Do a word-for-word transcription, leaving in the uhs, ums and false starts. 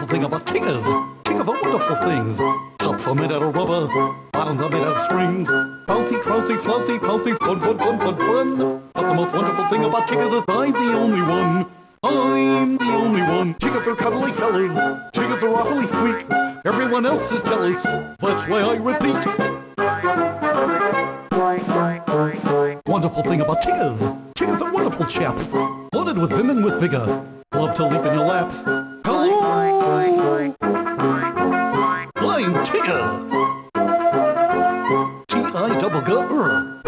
wonderful thing about Tigger. Tigger the wonderful things. Tops are made out of rubber, bottoms are made out of springs. Bouncy, trouncy, flouncy, pouncy, fun, fun, fun, fun, fun. But the most wonderful thing about Tigger is that I'm the only one. I'm the only one. Tiggers are cuddly fellas. Tiggers are awfully sweet. Everyone else is jealous. That's why I repeat. Wonderful thing about Tigger. Tigger's a wonderful chap. Loaded with vim and with vigor. Love to leap in your lap. Hello! I'm Tigger. T I double G R.